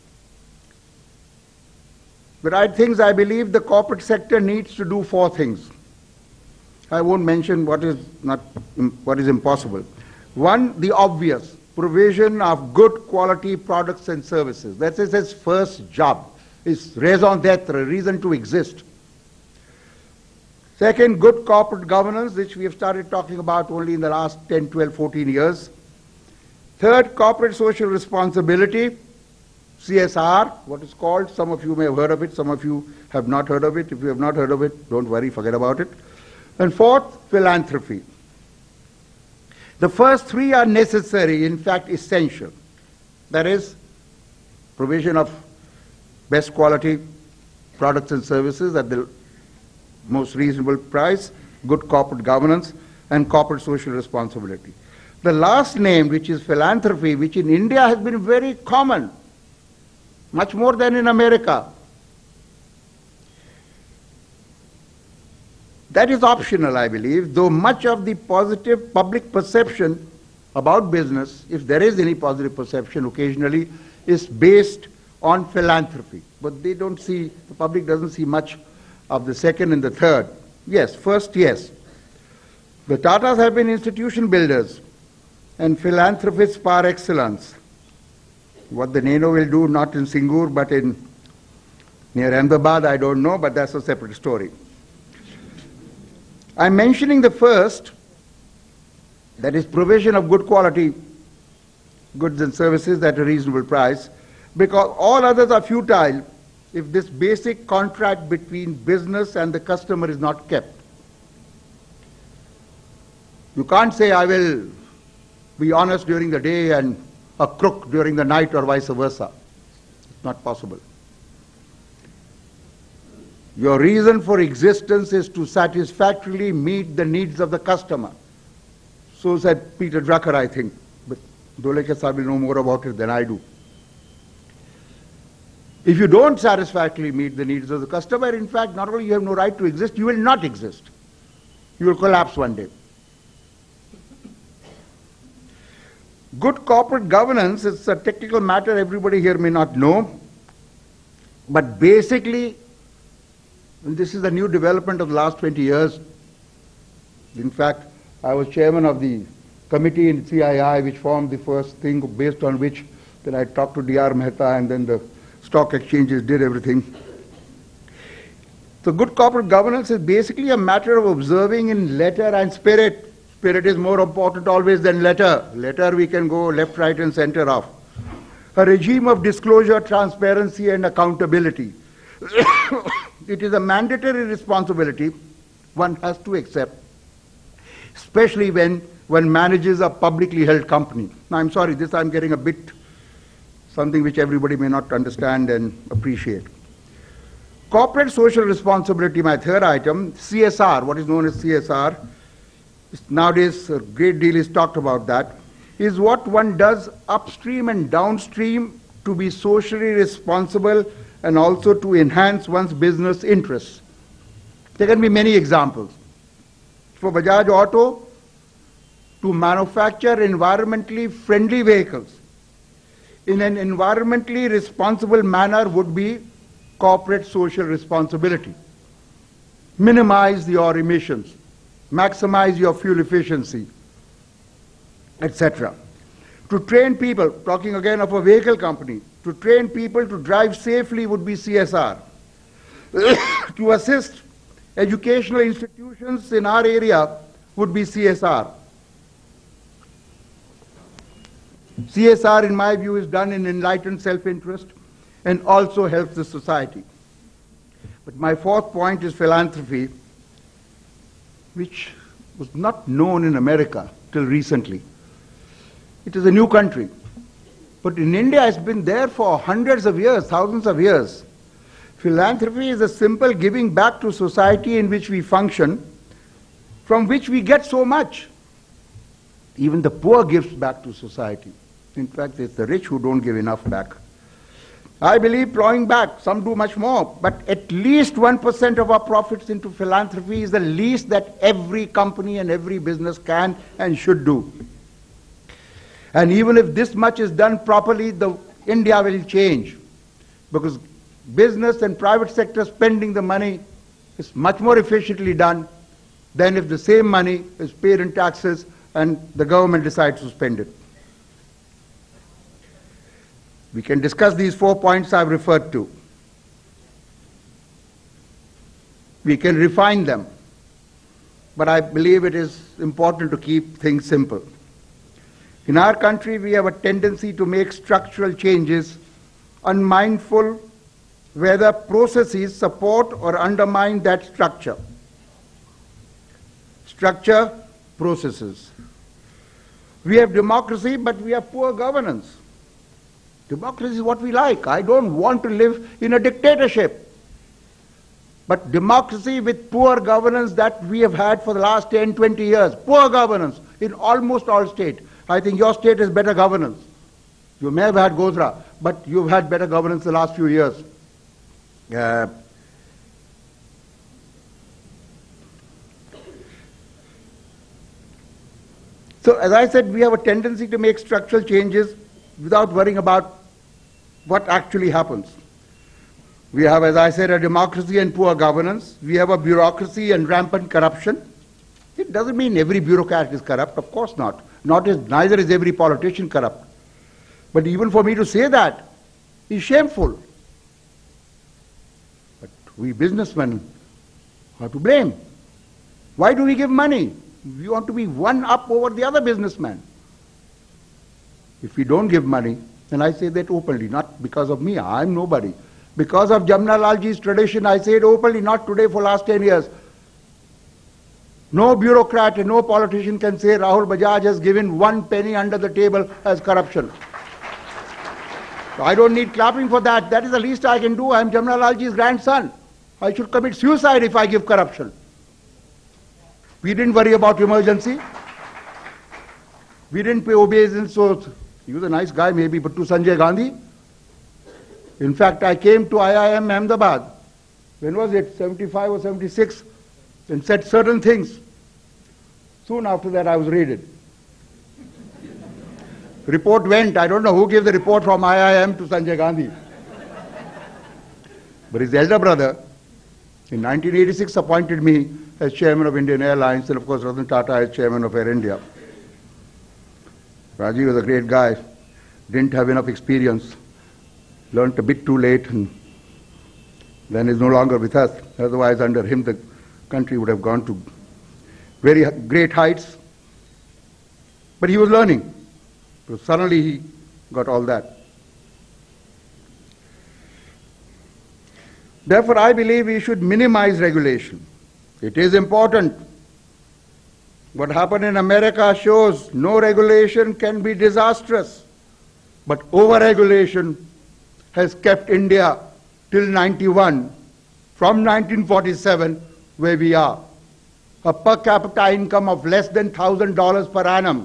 the right things, I believe the corporate sector needs to do four things. I won't mention what is not, what is impossible. One, the obvious, provision of good quality products and services. That is its first job. It's raison d'etre, reason to exist. Second, good corporate governance, which we have started talking about only in the last ten, twelve, fourteen years. Third, corporate social responsibility, C S R, what is called. Some of you may have heard of it, some of you have not heard of it. If you have not heard of it, don't worry, forget about it. And fourth, philanthropy. The first three are necessary, in fact essential. That is, provision of best quality products and services at the most reasonable price, good corporate governance, and corporate social responsibility. The last name, which is philanthropy, which in India has been very common, much more than in America. That is optional, I believe, though much of the positive public perception about business, if there is any positive perception occasionally, is based on philanthropy. But they don't see, the public doesn't see much of the second and the third. Yes, first, yes. The Tatas have been institution builders and philanthropists par excellence. What the Nano will do, not in Singur, but in near Ahmedabad, I don't know, but that's a separate story. I'm mentioning the first, that is provision of good quality goods and services at a reasonable price, because all others are futile if this basic contract between business and the customer is not kept. You can't say, I will be honest during the day and a crook during the night or vice versa. It's not possible. Your reason for existence is to satisfactorily meet the needs of the customer. So said Peter Drucker, I think. But Dolekar Sahib will know more about it than I do. If you don't satisfactorily meet the needs of the customer, in fact, not only you have no right to exist, you will not exist. You will collapse one day. Good corporate governance is a technical matter everybody here may not know, but basically, and this is a new development of the last twenty years. In fact, I was chairman of the committee in C I I which formed the first thing based on which then I talked to D R Mehta and then the stock exchanges did everything. So good corporate governance is basically a matter of observing in letter and spirit. Spirit is more important always than letter. Letter we can go left, right and center of. A regime of disclosure, transparency and accountability. It is a mandatory responsibility one has to accept, especially when one manages a publicly held company. Now I'm sorry, this I'm getting a bit something which everybody may not understand and appreciate. Corporate social responsibility, my third item, C S R, what is known as C S R, nowadays a great deal is talked about that, is what one does upstream and downstream to be socially responsible and also to enhance one's business interests. There can be many examples. For Bajaj Auto, to manufacture environmentally friendly vehicles in an environmentally responsible manner would be corporate social responsibility. Minimize your emissions, maximize your fuel efficiency, et cetera. To train people, talking again of a vehicle company, to train people to drive safely would be C S R. To assist educational institutions in our area would be C S R. C S R, in my view, is done in enlightened self-interest and also helps the society. But my fourth point is philanthropy, which was not known in America till recently. It is a new country. But in India, it's been there for hundreds of years, thousands of years. Philanthropy is a simple giving back to society in which we function, from which we get so much. Even the poor gives back to society. In fact, it's the rich who don't give enough back. I believe plowing back, some do much more, but at least one percent of our profits into philanthropy is the least that every company and every business can and should do. And even if this much is done properly, the India will change, because business and private sector spending the money is much more efficiently done than if the same money is paid in taxes and the government decides to spend it. We can discuss these four points I've referred to. We can refine them, but I believe it is important to keep things simple. In our country, we have a tendency to make structural changes unmindful whether processes support or undermine that structure. Structure, processes. We have democracy, but we have poor governance. Democracy is what we like. I don't want to live in a dictatorship. But democracy with poor governance that we have had for the last ten, twenty years, poor governance in almost all states. I think your state has better governance. You may have had Godhra, but you've had better governance the last few years. Uh, so as I said, we have a tendency to make structural changes without worrying about what actually happens. We have, as I said, a democracy and poor governance. We have a bureaucracy and rampant corruption. It doesn't mean every bureaucrat is corrupt, of course not. Not is, neither is every politician corrupt. But even for me to say that is shameful. But we businessmen are to blame. Why do we give money? We want to be one up over the other businessman. If we don't give money, and I say that openly, not because of me, I'm nobody. Because of Jamna Lalji's tradition, I say it openly, not today, for last ten years. No bureaucrat and no politician can say Rahul Bajaj has given one penny under the table as corruption. So I don't need clapping for that. That is the least I can do. I am Jamna Lalji's grandson. I should commit suicide if I give corruption. We didn't worry about emergency. We didn't pay obeisance. So he was a nice guy maybe, but to Sanjay Gandhi, In fact, I came to I I M Ahmedabad, when was it, seventy-five or seventy-six, and said certain things. Soon after that, I was raided. Report went. I don't know who gave the report from I I M to Sanjay Gandhi. But his elder brother, in nineteen eighty-six, appointed me as chairman of Indian Airlines, and of course Ratan Tata as chairman of Air India. Rajiv was a great guy, didn't have enough experience, learnt a bit too late, and then is no longer with us. Otherwise, under him, the country would have gone to very great heights. But he was learning. So suddenly he got all that. Therefore, I believe we should minimize regulation. It is important. What happened in America shows no regulation can be disastrous. But over-regulation has kept India till ninety-one, from nineteen forty-seven, where we are. A per capita income of less than one thousand dollars per annum.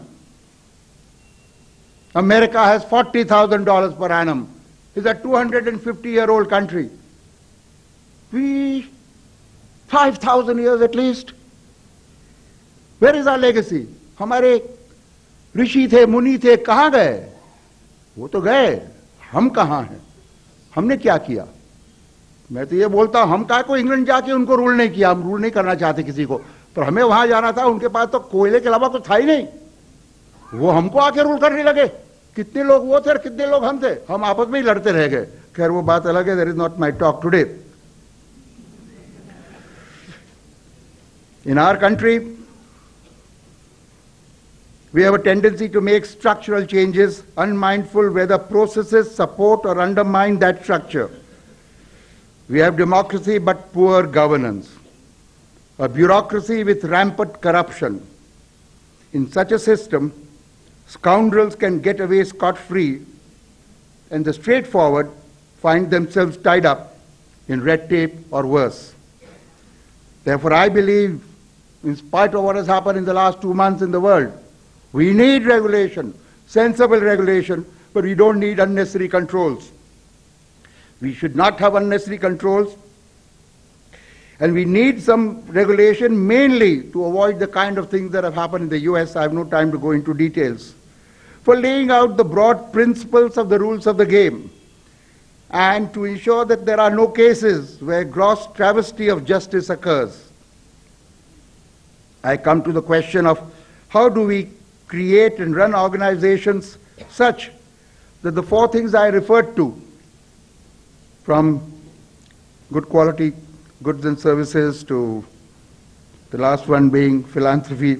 America has forty thousand dollars per annum. It's a two hundred fifty year old country. We, five thousand years at least. Where is our legacy? हमारे ऋषि थे, मुनि थे, कहाँ गए? वो तो गए, हम कहाँ हैं? हमने क्या किया? मैं तो ये बोलता हूं, हम काय को इंग्लैंड जाके उनको रूल नहीं किया, हम रूल नहीं करना चाहते किसी को, पर हमें वहां जाना था, उनके पास तो कोयले के अलावा कुछ था ही नहीं, वो हमको आके रूल करने लगे। कितने लोग वो थे और कितने लोग हम थे, हम आपस में ही लड़ते रह गए। खैर वो बात अलग है, that is not my talk today. In our country, we have a tendency to make structural changes, unmindful whether processes support or undermine that structure. We have democracy but poor governance, a bureaucracy with rampant corruption. In such a system, scoundrels can get away scot-free, and the straightforward find themselves tied up in red tape or worse. Therefore, I believe, in spite of what has happened in the last two months in the world, we need regulation, sensible regulation, but we don't need unnecessary controls. We should not have unnecessary controls, and we need some regulation mainly to avoid the kind of things that have happened in the U S. I have no time to go into details. For laying out the broad principles of the rules of the game, and to ensure that there are no cases where gross travesty of justice occurs. I come to the question of how do we create and run organizations such that the four things I referred to, from good quality goods and services to the last one being philanthropy,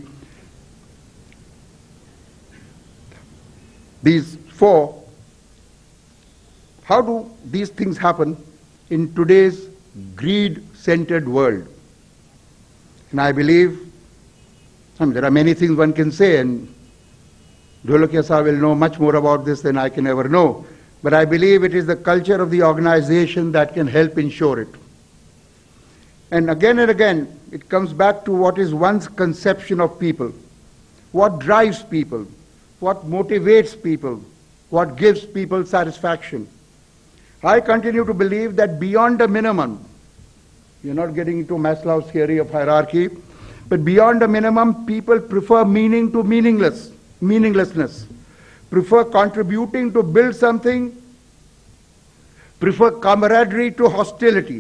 these four, how do these things happen in today's greed-centered world? And I believe, I mean, there are many things one can say, and Dholakia Sahab will know much more about this than I can ever know, but I believe it is the culture of the organization that can help ensure it. And again and again, it comes back to what is one's conception of people, what drives people, what motivates people, what gives people satisfaction. I continue to believe that beyond a minimum, you're not getting into Maslow's theory of hierarchy, but beyond a minimum, people prefer meaning to meaningless, meaninglessness, prefer contributing to build something, prefer camaraderie to hostility.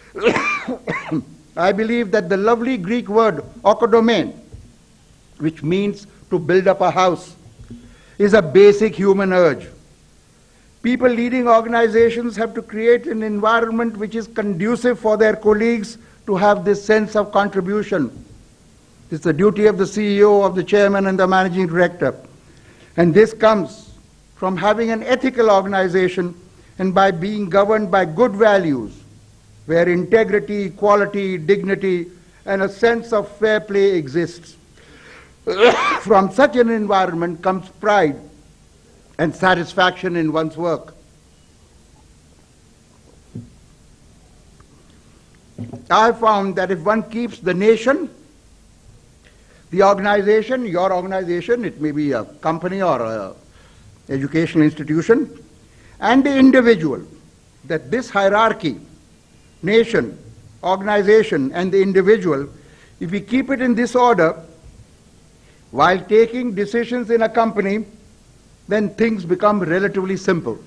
I believe that the lovely Greek word oikodomene, which means to build up a house, is a basic human urge. People leading organizations have to create an environment which is conducive for their colleagues to have this sense of contribution. It's the duty of the C E O, of the chairman, and the managing director. And this comes from having an ethical organization and by being governed by good values, where integrity, equality, dignity, and a sense of fair play exists. From such an environment comes pride and satisfaction in one's work. I found that if one keeps the nation, the organization, your organization, it may be a company or an educational institution, and the individual, that this hierarchy, nation, organization, and the individual, if we keep it in this order, while taking decisions in a company, then things become relatively simple.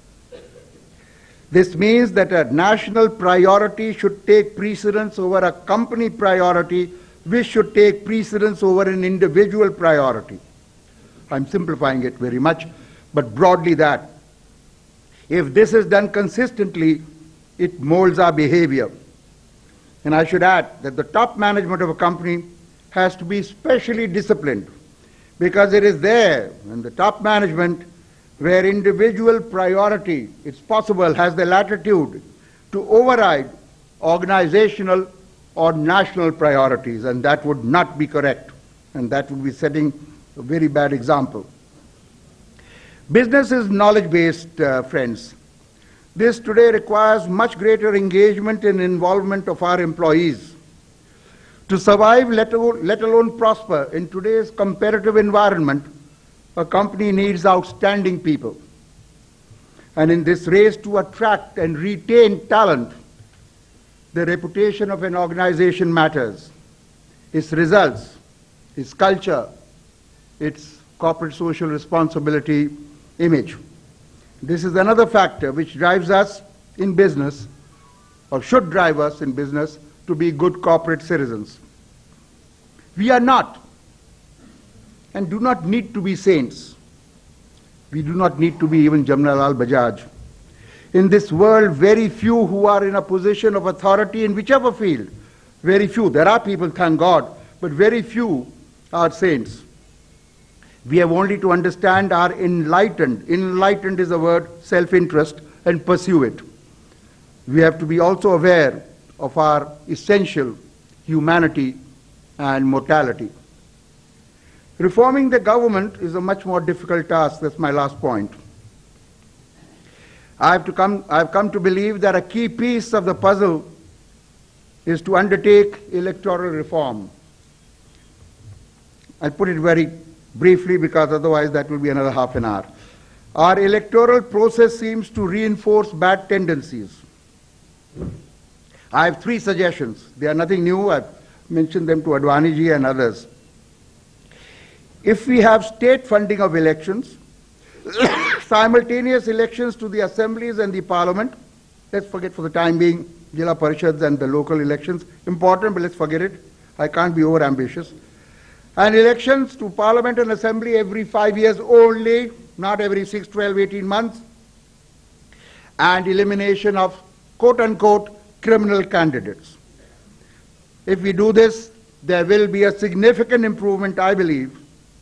This means that a national priority should take precedence over a company priority, which should take precedence over an individual priority. I'm simplifying it very much, but broadly that. If this is done consistently, it molds our behavior. And I should add that the top management of a company has to be specially disciplined, because it is there in the top management where individual priority, it's possible, has the latitude to override organizational or national priorities, and that would not be correct, and that would be setting a very bad example. Business is knowledge-based, uh, friends. This today requires much greater engagement and involvement of our employees. To survive, let alone, let alone prosper in today's competitive environment, a company needs outstanding people. And in this race to attract and retain talent, the reputation of an organization matters. Its results, its culture, its corporate social responsibility image. This is another factor which drives us in business, or should drive us in business, to be good corporate citizens. We are not, and do not need to be saints. We do not need to be even Jamnalal Bajaj. In this world, very few who are in a position of authority in whichever field, very few, there are people, thank God, but very few are saints. We have only to understand our enlightened, enlightened is a word, self-interest, and pursue it. We have to be also aware of our essential humanity and mortality. Reforming the government is a much more difficult task. That's my last point. I have to come, I have come to believe that a key piece of the puzzle is to undertake electoral reform. I'll put it very briefly, because otherwise that will be another half an hour. Our electoral process seems to reinforce bad tendencies. I have three suggestions. They are nothing new. I've mentioned them to Advani ji and others. If we have state funding of elections, simultaneous elections to the assemblies and the parliament, let's forget for the time being Jila Parishads and the local elections, important, but let's forget it. I can't be over ambitious. And elections to parliament and assembly every five years only, not every six, twelve, eighteen months. And elimination of quote-unquote criminal candidates. If we do this, there will be a significant improvement, I believe,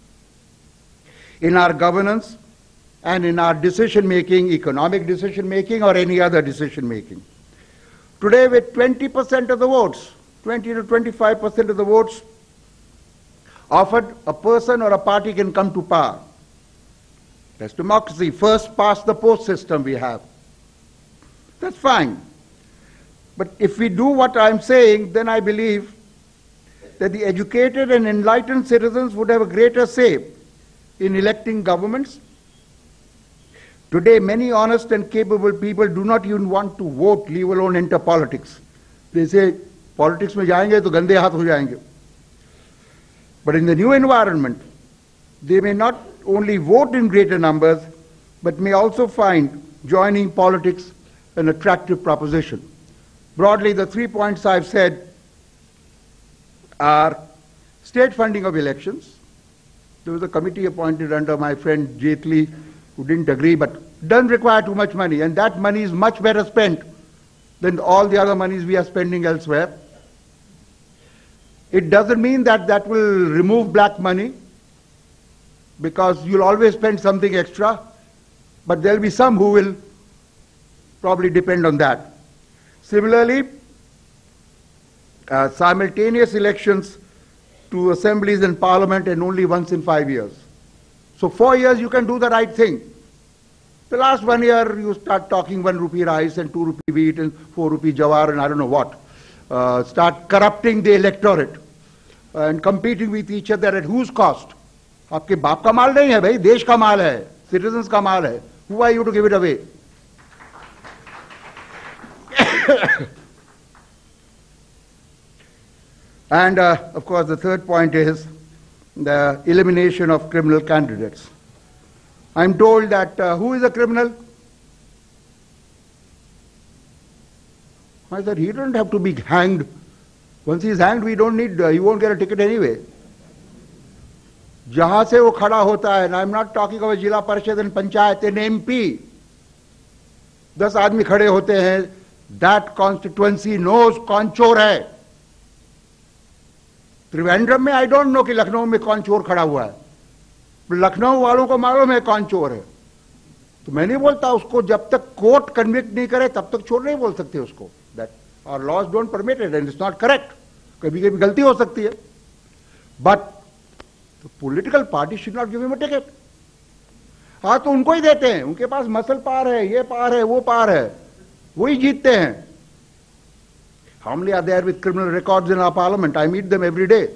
in our governance and in our decision-making, economic decision-making or any other decision-making. Today, with twenty percent of the votes, twenty to twenty-five percent of the votes offered, a person or a party can come to power. That's democracy. First past the post system we have. That's fine. But if we do what I'm saying, then I believe that the educated and enlightened citizens would have a greater say in electing governments. Today, many honest and capable people do not even want to vote, leave alone enter politics. They say, politics mein jayenge to gande haath ho jayenge. But in the new environment, they may not only vote in greater numbers, but may also find joining politics an attractive proposition. Broadly, the three points I've said are state funding of elections. There was a committee appointed under my friend Jaitley who didn't agree, but doesn't require too much money, and that money is much better spent than all the other monies we are spending elsewhere. It doesn't mean that that will remove black money, because you'll always spend something extra, but there'll be some who will probably depend on that. Similarly, uh, simultaneous elections to assemblies and parliament, and only once in five years. So four years you can do the right thing. The last one year you start talking one rupee rice and two rupee wheat and four rupee jawar and I don't know what. Uh, start corrupting the electorate and competing with each other at whose cost? आपके बाप का माल नहीं है भाई, देश का माल है, citizens का माल है. Who are you to give it away? And uh, of course, the third point is the elimination of criminal candidates. I'm told that uh, who is a criminal? I said, he doesn't have to be hanged. Once he's hanged, we don't need, uh, he won't get a ticket anyway. जहां से वो खड़ा होता है, and I'm not talking about जिला परिषद and panchayat, an M P, दस आदमी खड़े होते हैं, that constituency knows कौन चोर है. त्रिवेंद्रम में आई डोंट नो कि लखनऊ में कौन चोर खड़ा हुआ है, लखनऊ वालों को मालूम है कौन चोर है. तो मैं नहीं बोलता उसको, जब तक कोर्ट कन्विक्ट नहीं करे तब तक चोर नहीं बोल सकते उसको. That our laws don't permit it and it's not correct. कभी कभी गलती हो सकती है, but the political party should not give him a ticket. हाँ तो उनको ही देते हैं, उनके पास मसल पार है, ये पार है, वो पार है, वही जीतते हैं. How many are there with criminal records in our parliament? I meet them every day.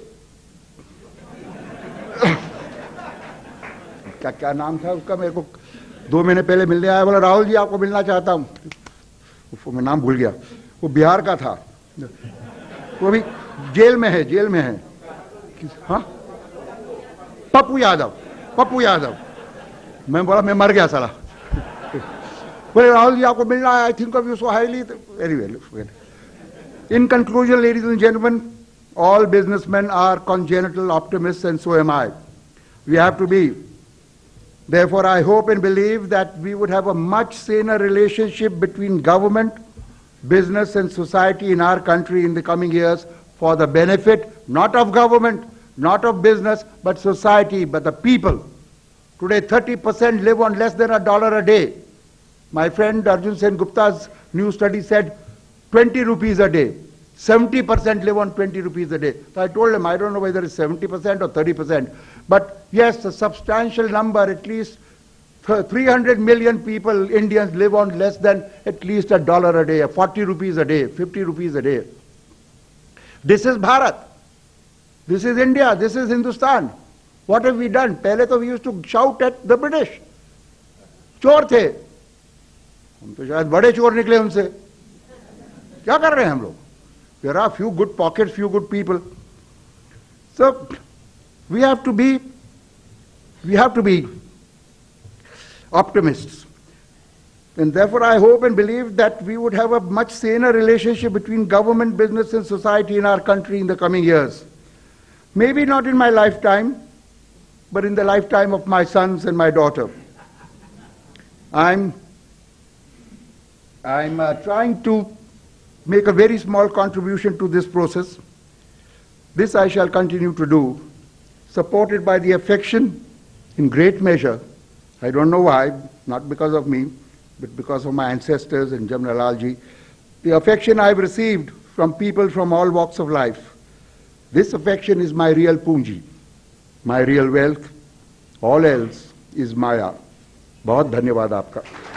क्या क्या नाम था उसका, मेरे को दो महीने पहले मिलने आया, बोला राहुल जी आपको मिलना चाहता हूं. मैं नाम भूल गया, वो बिहार का था, वो भी जेल में है, जेल में है. हाँ, पप्पू यादव, पप्पू यादव. मैं बोला मैं मर गया साला. बोले राहुल जी आपको मिलना है, I think of you so highly. Anyway, in conclusion, ladies and gentlemen, all businessmen are congenital optimists, and so am I. We have to be. Therefore, I hope and believe that we would have a much saner relationship between government, business, and society in our country in the coming years for the benefit not of government, not of business, but society, but the people. Today, thirty percent live on less than a dollar a day. My friend Arjun Sen Gupta's new study said twenty rupees a day. seventy percent live on twenty rupees a day. So I told him, I don't know whether it's seventy percent or thirty percent. But yes, a substantial number, at least three hundred million people, Indians, live on less than at least a dollar a day, forty rupees a day, fifty rupees a day. This is Bharat. This is India. This is Hindustan. What have we done? Pehle to we used to shout at the British. चोर थे. हम तो शायद बड़े चोर निकले उनसे. क्या कर रहे हैं हम लोग? There are few good pockets, few good people. So we have to be, we have to be optimists. And therefore I hope and believe that we would have a much saner relationship between government, business, and society in our country in the coming years. Maybe not in my lifetime, but in the lifetime of my sons and my daughter. I'm, I'm uh, trying to make a very small contribution to this process. This I shall continue to do, supported by the affection in great measure. I don't know why, not because of me, but because of my ancestors and Jamnalal ji. The affection I've received from people from all walks of life. This affection is my real punji, my real wealth. All else is maya. बहुत धन्यवाद आपका.